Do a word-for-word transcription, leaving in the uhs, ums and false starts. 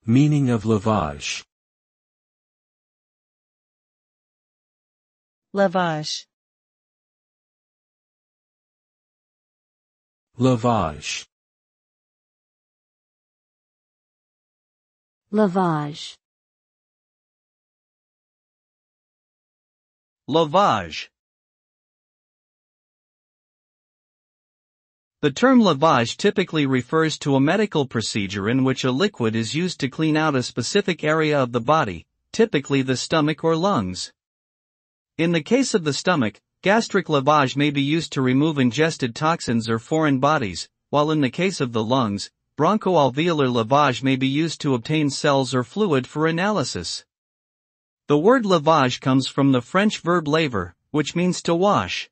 Meaning of lavage. Lavage. Lavage. Lavage. Lavage. The term lavage typically refers to a medical procedure in which a liquid is used to clean out a specific area of the body, typically the stomach or lungs. In the case of the stomach, gastric lavage may be used to remove ingested toxins or foreign bodies, while in the case of the lungs, bronchoalveolar lavage may be used to obtain cells or fluid for analysis. The word lavage comes from the French verb laver, which means to wash.